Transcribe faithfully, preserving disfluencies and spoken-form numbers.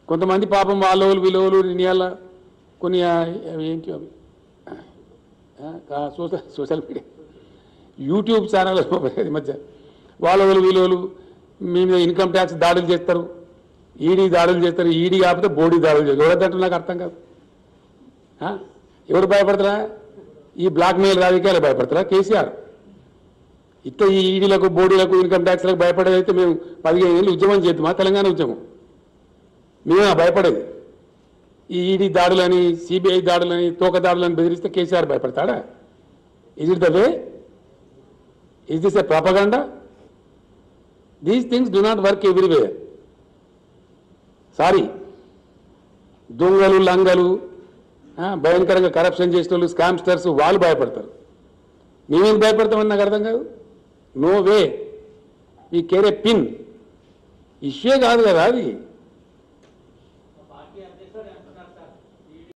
కొంతమంది పాపం వాళ్ళోళ్ళు వీళ్ళోళ్ళు నియాల కొన్ని ఏంటి అవి social social media YouTube channel ఈ మధ్య వాళ్ళోళ్ళు వీళ్ళోళ్ళు మీ మీద ఇన్కమ్ ట్యాక్స్ దాడులు చేస్తారు, ఈడీ దాడులు చేస్తారు, ఈడీ కాకపోతే బోడీ దాడులు చేస్తారు. ఎవరంటే నాకు అర్థం కాదు. ఎవరు భయపడతారా? ఈ బ్లాక్ మెయిల్ రాజకీయాలు భయపడతారా? కేసీఆర్ ఇట్లా ఈ ఈడీలకు బోడీలకు ఇన్కమ్ ట్యాక్స్లకు భయపడేదైతే మేము పదిహేను ఏళ్ళు ఉద్యమం చేద్దామా? తెలంగాణ ఉద్యమం మేమే భయపడేది. ఈ ఈడీ దాడులని, సిబిఐ దాడులని, తోక దాడులని బెదిరిస్తే కేసీఆర్ భయపడతాడా? Is it the way? Is this a propaganda? These things do not work everywhere. Sorry, దొంగలు లంగలు భయంకరంగా కరప్షన్ చేసిన వాళ్ళు, స్కామ్స్టర్స్ వాళ్ళు భయపడతారు. మేమేం భయపడతామని నాకు అర్థం కాదు. నో వే, ఈ కేరే పిన్ ఇష్యూ కాదు కదా అది.